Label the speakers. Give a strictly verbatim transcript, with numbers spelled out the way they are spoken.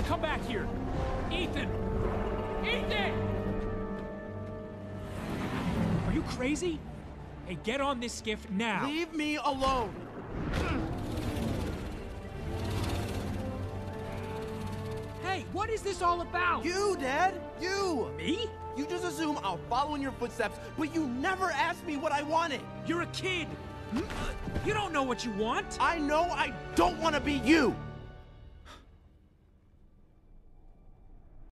Speaker 1: Come back here! Ethan! Ethan! Are you crazy? Hey, get on this skiff now!
Speaker 2: Leave me alone!
Speaker 1: Hey, what is this all about?
Speaker 2: You, Dad! You!
Speaker 1: Me?
Speaker 2: You just assume I'll follow in your footsteps, but you never asked me what I wanted!
Speaker 1: You're a kid! You don't know what you want!
Speaker 2: I know I don't want to be you!